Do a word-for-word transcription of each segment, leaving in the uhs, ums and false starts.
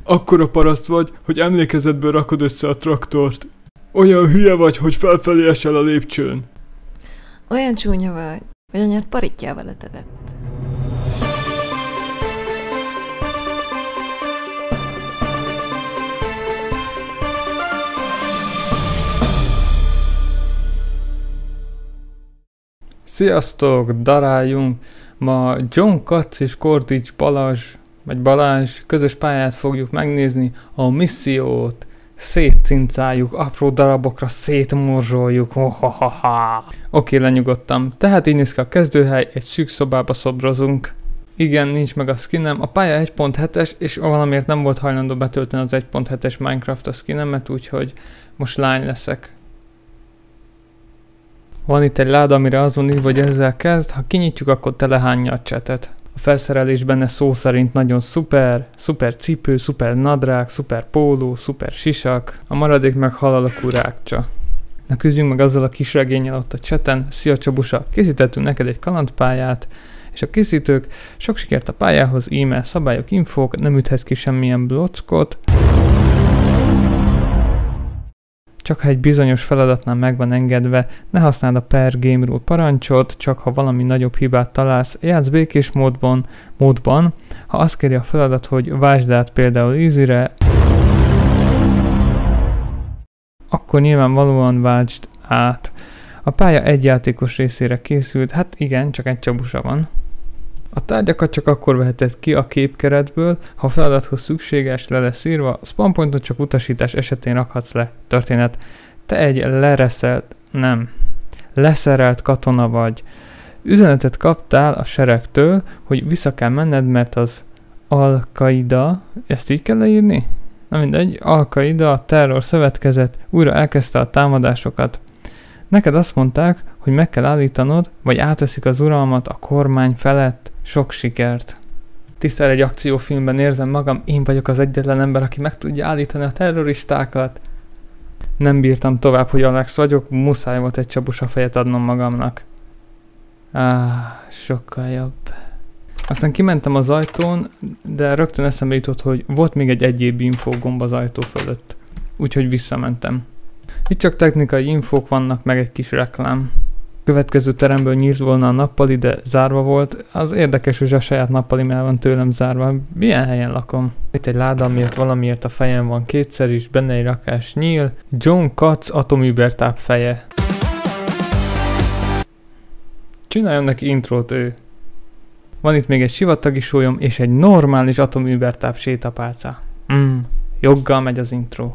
Akkora paraszt vagy, hogy emlékezetből rakod össze a traktort. Olyan hülye vagy, hogy felfelé esel a lépcsőn. Olyan csúnya vagy, hogy anyád paritjával etetett. Sziasztok, daráljunk! Ma John Katz és Kordics Balázs, vagy Balázs közös pályát fogjuk megnézni, a missziót szétcincáljuk, apró darabokra szétmorzsoljuk. Oké, okay, lenyugodtam. Tehát így néz ki a kezdőhely, egy szűk szobába szobrozunk. Igen, nincs meg a skinem, a pálya egy pont hetes, és valamiért nem volt hajlandó betölteni az egy pont hetes Minecraft a skinemet, úgyhogy most lány leszek. Van itt egy láda, amire az van írva, hogy ezzel kezd, ha kinyitjuk, akkor telehányja a csetet. A felszerelés benne szó szerint nagyon szuper, szuper cipő, szuper nadrág, szuper póló, szuper sisak, a maradék meg halalakú rákcsa. Na küzdjünk meg azzal a kis regénnyel ott a cseten. Szia Csabusa, készítettünk neked egy kalandpályát, és a készítők sok sikert a pályához, e-mail, szabályok, infók, nem üthetsz ki semmilyen blockot. Csak ha egy bizonyos feladatnál meg van engedve, ne használd a per game rule parancsot, csak ha valami nagyobb hibát találsz, játsz békés módban, módban, ha azt kéri a feladat, hogy váltsd át például easy-re, akkor nyilvánvalóan váltsd át. A pálya egy játékos részére készült, hát igen, csak egy Csabusa van. A tárgyakat csak akkor veheted ki a képkeretből, ha a feladathoz szükséges, le lesz írva, spawnpointot csak utasítás esetén rakhatsz le. Történet. Te egy lereszelt, nem, leszerelt katona vagy. Üzenetet kaptál a seregtől, hogy vissza kell menned, mert az Al-Qaida, ezt így kell leírni? Na mindegy, Al-Qaida, a terror szövetkezet újra elkezdte a támadásokat. Neked azt mondták, hogy meg kell állítanod, vagy átveszik az uralmat a kormány felett. Sok sikert! Tisztel egy akciófilmben érzem magam, én vagyok az egyetlen ember, aki meg tudja állítani a terroristákat. Nem bírtam tovább, hogy Alex vagyok, muszáj volt egy Csabusa fejet adnom magamnak. Áh, sokkal jobb. Aztán kimentem az ajtón, de rögtön eszembe jutott, hogy volt még egy egyéb infó gomb az ajtó fölött. Úgyhogy visszamentem. Itt csak technikai infók vannak, meg egy kis reklám. Következő teremből nyílt volna a nappali, de zárva volt. Az érdekes, hogy a saját nappalim el van tőlem zárva. Milyen helyen lakom? Itt egy láda, amiért valamiért a fejem van kétszer is, benne egy rakás nyíl. John Katz atomübertáp feje. Csináljon neki intrót ő. Van itt még egy sivatagi sólyom és egy normális atomübertáp sétapálca. Mm, joggal megy az intro.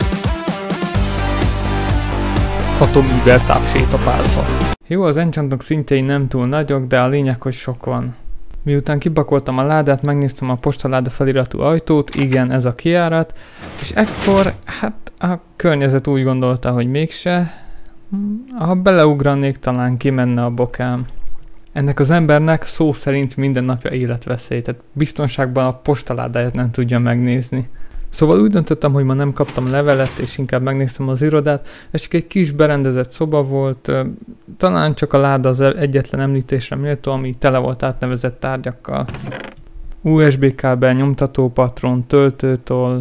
Atomübertáp sétapálca. Jó, az enchantok szintjei nem túl nagyok, de a lényeg, hogy sok van. Miután kipakoltam a ládát, megnéztem a postaláda feliratú ajtót, igen, ez a kijárat, és ekkor, hát a környezet úgy gondolta, hogy mégse, ha beleugranék, talán kimenne a bokám. Ennek az embernek szó szerint minden napja életveszély, tehát biztonságban a postaládáját nem tudja megnézni. Szóval úgy döntöttem, hogy ma nem kaptam levelet, és inkább megnéztem az irodát, és csak egy kis berendezett szoba volt, talán csak a láda az egyetlen említésre méltó, ami tele volt átnevezett tárgyakkal. u es bé kábel, nyomtató patron, töltőtoll,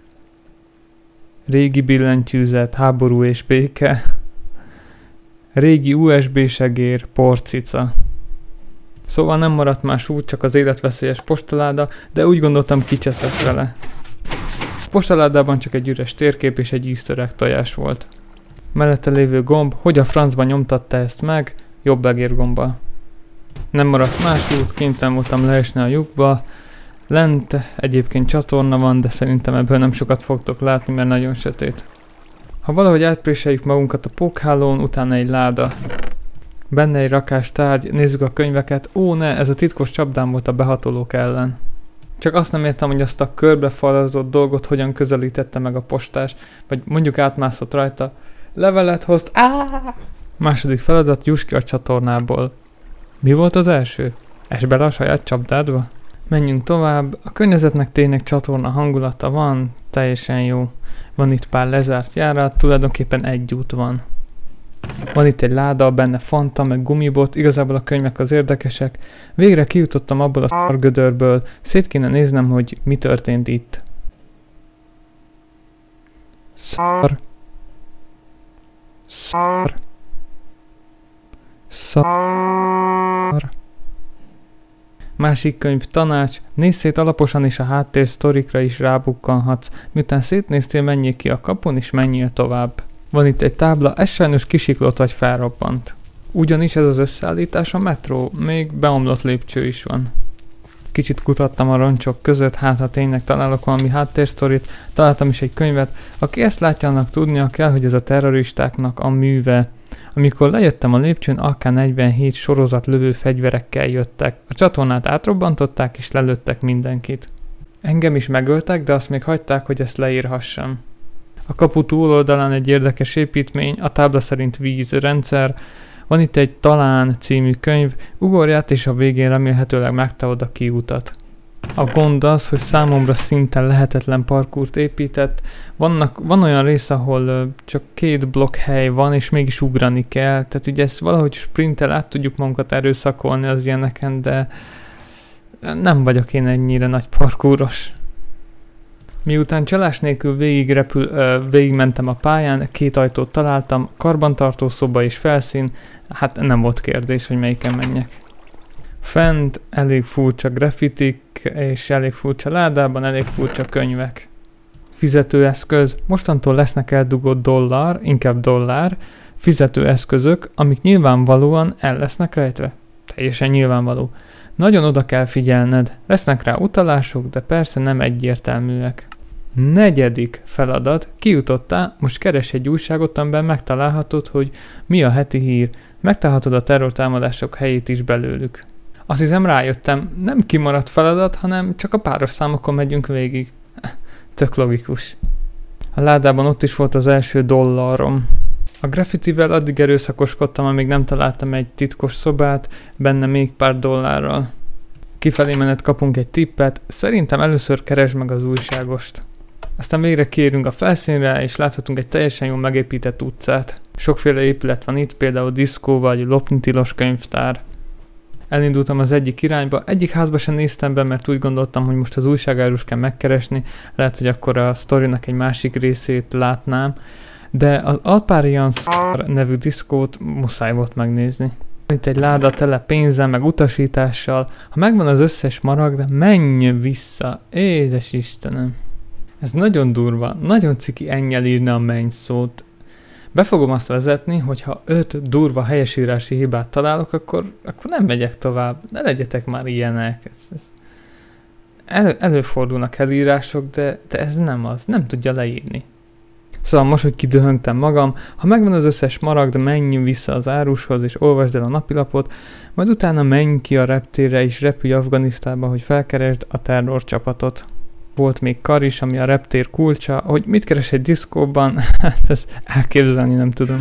régi billentyűzet, háború és béke, régi u es bé segér, porcica. Szóval nem maradt más út, csak az életveszélyes postaláda, de úgy gondoltam, kicseszek vele. A postaládában csak egy üres térkép és egy íztöreg tojás volt. Mellette lévő gomb, hogy a francban nyomtatta ezt meg, jobb egér gombbal. Nem maradt más út, kénytelen voltam leesni a lyukba. Lent egyébként csatorna van, de szerintem ebből nem sokat fogtok látni, mert nagyon sötét. Ha valahogy átpréseljük magunkat a pókhálón, utána egy láda. Benne egy rakás tárgy, nézzük a könyveket. Ó ne, ez a titkos csapdám volt a behatolók ellen. Csak azt nem értem, hogy azt a körbefalazott dolgot hogyan közelítette meg a postás, vagy mondjuk átmászott rajta. Levelet hozt, áááá! Második feladat, juss ki a csatornából. Mi volt az első? Esd bele a saját csapdádba? Menjünk tovább. A környezetnek tényleg csatorna hangulata van, teljesen jó. Van itt pár lezárt járat, tulajdonképpen egy út van. Van itt egy láda, benne fanta, meg gumibot, igazából a könyvek az érdekesek. Végre kijutottam abból a szargödörből, szét kéne néznem, hogy mi történt itt. Szar. Szar. Szar. Másik könyv, tanács, nézz szét alaposan és a háttér sztorikra is rábukkanhatsz. Miután szétnéztél, menjél ki a kapun és menjél tovább. Van itt egy tábla, ez sajnos kisiklott vagy felrobbant. Ugyanis ez az összeállítás a metró, még beomlott lépcső is van. Kicsit kutattam a roncsok között, hát ha tényleg találok valami háttérsztorit, találtam is egy könyvet. Aki ezt látja, annak tudnia kell, hogy ez a terroristáknak a műve. Amikor lejöttem a lépcsőn, á ká negyvenhét sorozatlövő fegyverekkel jöttek. A csatornát átrobbantották és lelőttek mindenkit. Engem is megöltek, de azt még hagyták, hogy ezt leírhassam. A kapu túloldalán egy érdekes építmény, a tábla szerint vízrendszer. Van itt egy Talán című könyv, ugorját és a végén remélhetőleg megtalálod a kiutat. A gond az, hogy számomra szinte lehetetlen parkourt épített. Vannak, van olyan rész, ahol uh, csak két blokk hely van, és mégis ugrani kell. Tehát ugye ezt valahogy sprinttel át tudjuk magunkat erőszakolni az ilyeneken, de nem vagyok én ennyire nagy parkouros. Miután csalás nélkül végig repül, uh, végigmentem a pályán, két ajtót találtam, karbantartó szoba és felszín, hát nem volt kérdés, hogy melyiken menjek. Fent elég furcsa graffitik, és elég furcsa ládában, elég furcsa könyvek. Fizetőeszköz, mostantól lesznek eldugott dollár, inkább dollár, fizetőeszközök, amik nyilvánvalóan el lesznek rejtve. Teljesen nyilvánvaló. Nagyon oda kell figyelned, lesznek rá utalások, de persze nem egyértelműek. Negyedik feladat, kijutottál, most keres egy újságot, amiben megtalálhatod, hogy mi a heti hír. Megtalálhatod a terrortámadások helyét is belőlük. Azt hiszem rájöttem, nem kimaradt feladat, hanem csak a páros számokon megyünk végig. Tök logikus. A ládában ott is volt az első dollarom. A graffitivel addig erőszakoskodtam, amíg nem találtam egy titkos szobát, benne még pár dollárral. Kifelé menet kapunk egy tippet, szerintem először keresd meg az újságost. Aztán végre kiérünk a felszínre, és láthatunk egy teljesen jól megépített utcát. Sokféle épület van itt, például diszkó vagy lopni tilos könyvtár. Elindultam az egyik irányba, egyik házba sem néztem be, mert úgy gondoltam, hogy most az újságárust kell megkeresni, lehet, hogy akkor a sztorinak egy másik részét látnám, de az Alpárian Szar nevű diszkót muszáj volt megnézni. Itt egy láda tele pénzzel, meg utasítással, ha megvan az összes maragd, menj vissza, édes Istenem. Ez nagyon durva, nagyon ciki ennyel írni a menny szót. Be fogom azt vezetni, hogy ha öt durva helyesírási hibát találok, akkor, akkor nem megyek tovább. Ne legyetek már ilyenek. Ez, ez. Elő, előfordulnak elírások, de, de ez nem az. Nem tudja leírni. Szóval most, hogy kidöhögtem magam, ha megvan az összes maragd, menj vissza az árushoz és olvasd el a napilapot, majd utána menj ki a reptérre és repülj Afganisztánba, hogy felkeresd a terrorcsapatot. Volt még kar is, ami a reptér kulcsa, hogy mit keres egy diszkóban, hát ezt elképzelni nem tudom.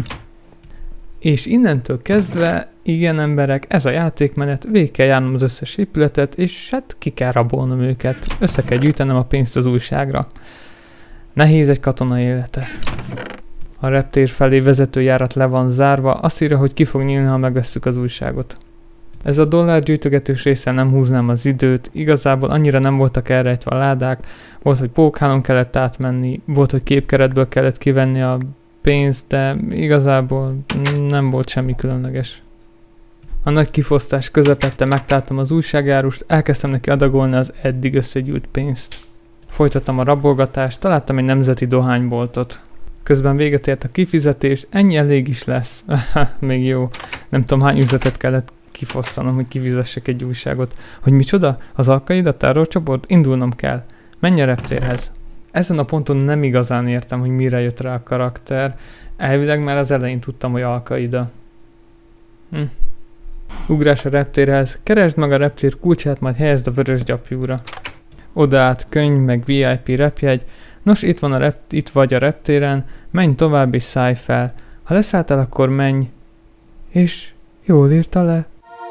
És innentől kezdve, igen emberek, ez a játékmenet, végig kell járnom az összes épületet, és hát ki kell rabolnom őket, össze kell gyűjtenem a pénzt az újságra. Nehéz egy katona élete. A reptér felé vezető járat le van zárva, azt írja, hogy ki fog nyílni, ha megvesszük az újságot. Ez a dollárgyűjtögetős része nem húznám az időt, igazából annyira nem voltak elrejtve a ládák, volt, hogy pókhálon kellett átmenni, volt, hogy képkeretből kellett kivenni a pénzt, de igazából nem volt semmi különleges. A nagy kifosztás közepette megtaláltam az újságárust, elkezdtem neki adagolni az eddig összegyűjt pénzt. Folytattam a rabolgatást, találtam egy nemzeti dohányboltot. Közben véget ért a kifizetés, ennyi elég is lesz. Még jó, nem tudom hány üzletet kellett kifosztanom, hogy kifizessek egy újságot. Hogy micsoda? Az Al-Qaida terrorcsoport? Indulnom kell. Menj a reptérhez. Ezen a ponton nem igazán értem, hogy mire jött rá a karakter. Elvileg már az elején tudtam, hogy Al-Qaida. Hm. Ugrás a reptérhez. Keresd meg a reptér kulcsát, majd helyezd a vörös gyapjúra. Oda át könyv, meg vé i pé repjegy. Nos, itt, van a rep- itt vagy a reptéren, menj tovább és szállj fel. Ha leszálltál, akkor menj. És jól írta le.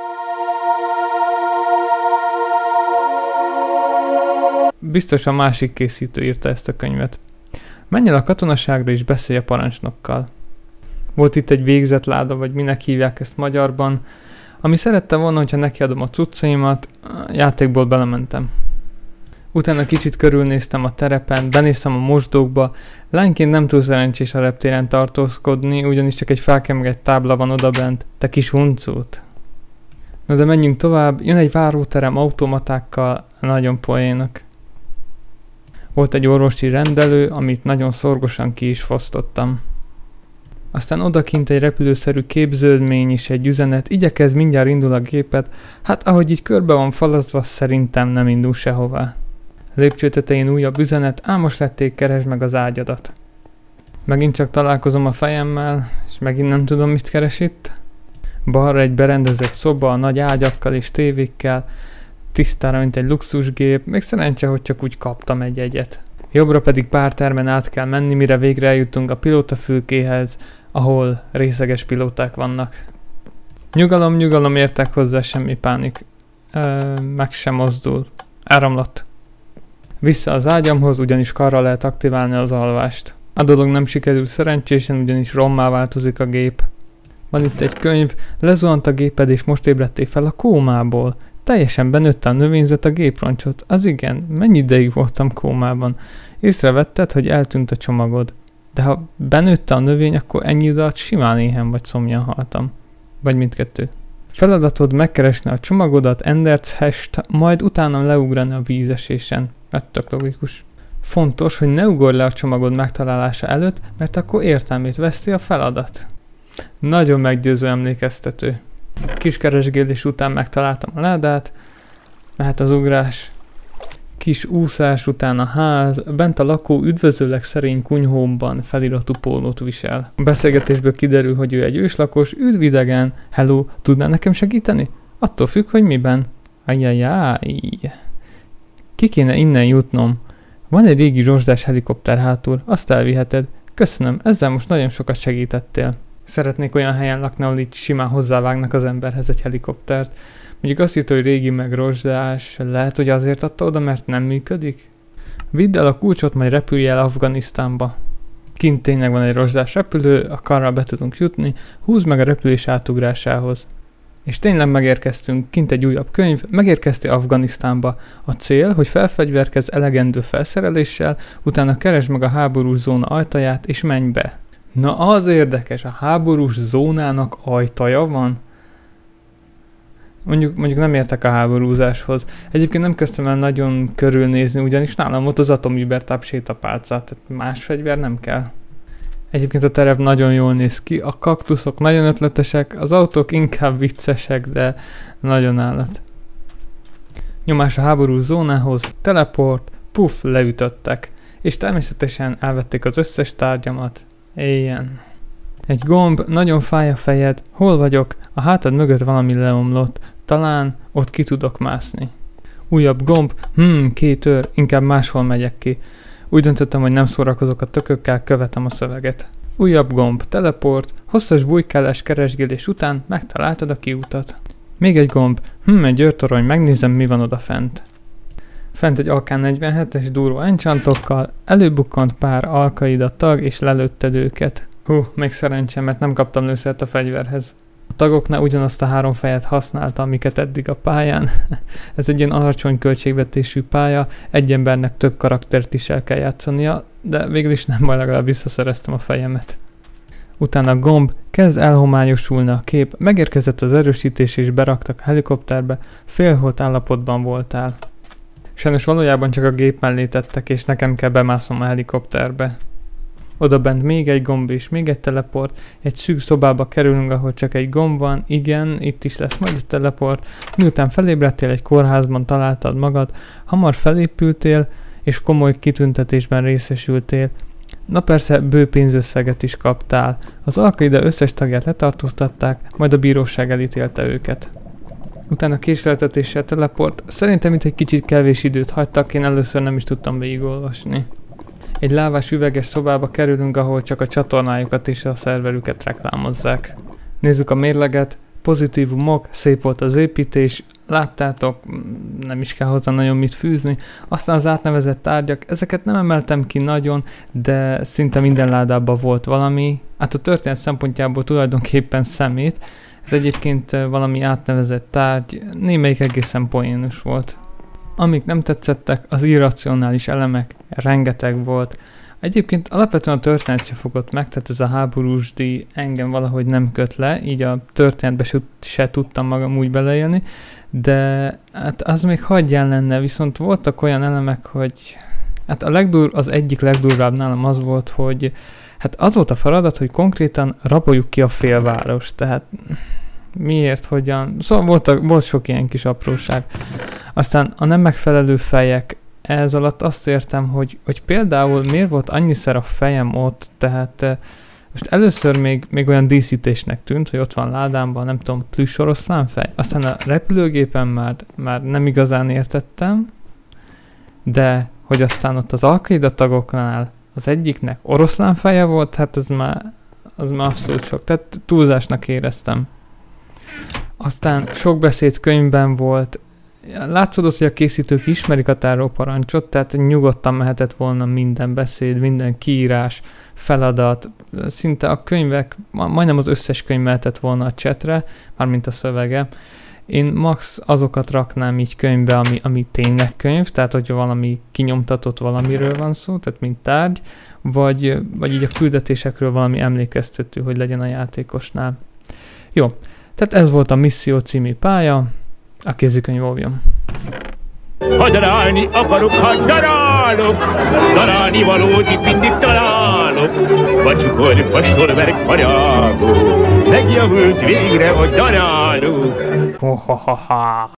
Biztos a másik készítő írta ezt a könyvet. Menj el a katonaságra és beszélj a parancsnokkal. Volt itt egy végzett láda, vagy minek hívják ezt magyarban, ami szerette volna, hogyha nekiadom a cuccaimat, a játékból belementem. Utána kicsit körülnéztem a terepen, benéztem a mosdókba. Lányként nem túl szerencsés a reptéren tartózkodni, ugyanis csak egy felkemegett tábla van odabent. Te kis huncut! Na de menjünk tovább, jön egy váróterem automatákkal, nagyon poénak. Volt egy orvosi rendelő, amit nagyon szorgosan ki is fosztottam. Aztán odakint egy repülőszerű képződmény és egy üzenet, igyekez, mindjárt indul a gépet, hát ahogy így körbe van falazva, szerintem nem indul sehová. A lépcső tetején újabb üzenet, álmos lették, keresd meg az ágyadat. Megint csak találkozom a fejemmel, és megint nem tudom, mit keres itt. Balra egy berendezett szoba a nagy ágyakkal és tévékkel, tisztára, mint egy luxusgép, még szerencse, hogy csak úgy kaptam egy egyet. Jobbra pedig pár termen át kell menni, mire végre eljutunk a pilótafülkéhez, ahol részeges pilóták vannak. Nyugalom, nyugalom, értek hozzá, semmi pánik. Ö, meg sem mozdul. Áramlott. Vissza az ágyamhoz, ugyanis karra lehet aktiválni az alvást. A dolog nem sikerül szerencsésen, ugyanis rommá változik a gép. Van itt egy könyv, lezuhant a géped és most ébredtél fel a kómából. Teljesen benőtte a növényzet a géproncsot. Az igen, mennyi ideig voltam kómában. Észrevetted, hogy eltűnt a csomagod. De ha benőtte a növény, akkor ennyi idő alatt simán éhen vagy szomjan haltam. Vagy mindkettő. Feladatod megkeresni a csomagodat, Ender's-hest, majd utána leugrani a vízesésen. Ez tök logikus. Fontos, hogy ne ugorj le a csomagod megtalálása előtt, mert akkor értelmét veszti a feladat. Nagyon meggyőző emlékeztető. Kis keresgélés után megtaláltam a ládát, mehet az ugrás. Kis úszás után a ház, bent a lakó üdvözöllek szerény kunyhómban feliratú pólót visel. A beszélgetésből kiderül, hogy ő egy őslakos, üdv idegen, hello, tudnál nekem segíteni? Attól függ, hogy miben. Ajjajjáj. Ki kéne innen jutnom? Van egy régi rozsdás helikopter hátul, azt elviheted. Köszönöm, ezzel most nagyon sokat segítettél. Szeretnék olyan helyen lakni, ahol így simán hozzávágnak az emberhez egy helikoptert. Mondjuk azt írta, hogy régi meg rozsdás, lehet, hogy azért adta oda, mert nem működik? Vidd el a kulcsot, majd repülj el Afganisztánba. Kint tényleg van egy rozsdás repülő, a karral be tudunk jutni, húzd meg a repülés átugrásához. És tényleg megérkeztünk, kint egy újabb könyv, megérkeztél Afganisztánba. A cél, hogy felfegyverkezz elegendő felszereléssel, utána keresd meg a háborús zóna ajtaját, és menj be. Na az érdekes, a háborús zónának ajtaja van? Mondjuk, mondjuk nem értek a háborúzáshoz. Egyébként nem kezdtem el nagyon körülnézni, ugyanis nálam ott az atomübertább sétapálca, tehát más fegyver nem kell. Egyébként a terep nagyon jól néz ki, a kaktuszok nagyon ötletesek, az autók inkább viccesek, de nagyon állat. Nyomás a háborús zónához, teleport, puff, leütöttek. És természetesen elvették az összes tárgyamat. Éljen. Egy gomb, nagyon fáj a fejed, hol vagyok? A hátad mögött valami leomlott, talán ott ki tudok mászni. Újabb gomb, hmm, két őr, inkább máshol megyek ki. Úgy döntöttem, hogy nem szórakozok a tökökkel, követem a szöveget. Újabb gomb, teleport, hosszas bujkálás keresgélés után megtaláltad a kiutat. Még egy gomb, hmm, egy őrtorony, megnézem, mi van oda fent. Fent egy Alkán negyvenhetes durva enchantokkal, előbukkant pár Alkaida tag, és lelőtted őket. Hú, még szerencsém, mert nem kaptam lőszert a fegyverhez. A tagoknál ugyanazt a három fejet használta, amiket eddig a pályán. Ez egy ilyen alacsony költségvetésű pálya, egy embernek több karaktert is el kell játszania, de végül is nem baj, legalább visszaszereztem a fejemet. Utána gomb, kezd elhomályosulni a kép, megérkezett az erősítés és beraktak a helikopterbe, félholt állapotban voltál. Sajnos valójában csak a gép mellé tettek, és nekem kell bemásznom a helikopterbe. Oda bent még egy gomb és még egy teleport, egy szűk szobába kerülünk, ahol csak egy gomb van, igen, itt is lesz majd egy teleport. Miután felébredtél, egy kórházban találtad magad, hamar felépültél, és komoly kitüntetésben részesültél. Na persze, bő pénzösszeget is kaptál. Az Alkaida összes tagját letartóztatták, majd a bíróság elítélte őket. Utána késleltetéssel teleport, szerintem itt egy kicsit kevés időt hagytak, én először nem is tudtam végigolvasni. Egy lávás üveges szobába kerülünk, ahol csak a csatornájukat és a szerverüket reklámozzák. Nézzük a mérleget, pozitívumok, szép volt az építés, láttátok, nem is kell hozzá nagyon mit fűzni. Aztán az átnevezett tárgyak, ezeket nem emeltem ki nagyon, de szinte minden ládában volt valami. Hát a történet szempontjából tulajdonképpen szemét, de egyébként valami átnevezett tárgy, némelyik egészen poénus volt. Amik nem tetszettek, az irracionális elemek, rengeteg volt. Egyébként alapvetően a történet se fogott meg, tehát ez a háborús díj engem valahogy nem köt le, így a történetbe se, se tudtam magam úgy beleélni, de hát az még hagyján lenne, viszont voltak olyan elemek, hogy hát a legdur, az egyik legdurvább nálam az volt, hogy hát az volt a feladat, hogy konkrétan raboljuk ki a félvárost, tehát miért, hogyan, szóval volt, volt sok ilyen kis apróság. Aztán a nem megfelelő fejek, ez alatt azt értem, hogy, hogy például miért volt annyiszer a fejem ott, tehát eh, most először még, még olyan díszítésnek tűnt, hogy ott van ládámban, nem tudom, plüss oroszlánfej. Aztán a repülőgépen már, már nem igazán értettem, de hogy aztán ott az Al-Qaida tagoknál az egyiknek oroszlánfeje volt, hát ez már, az már abszolút sok, tehát túlzásnak éreztem. Aztán sok beszéd könyvben volt, látszódott, hogy a készítők ismerik a tárolparancsot, tehát nyugodtan mehetett volna minden beszéd, minden kiírás, feladat, szinte a könyvek, majdnem az összes könyv mehetett volna a chatre, mármint a szövege. Én max azokat raknám így könyvbe, ami, ami tényleg könyv, tehát hogyha valami kinyomtatott valamiről van szó, tehát mint tárgy, vagy, vagy így a küldetésekről valami emlékeztető, hogy legyen a játékosnál. Jó, tehát ez volt a Misszió című pálya, a kézikönyv óvjon. Ha darálni akarok, ha darálok, darálni valót mindig találok. Vacsukor, pastorverek, fagyáló, megjavult végre a daráló. Ho, ho, ho, ho.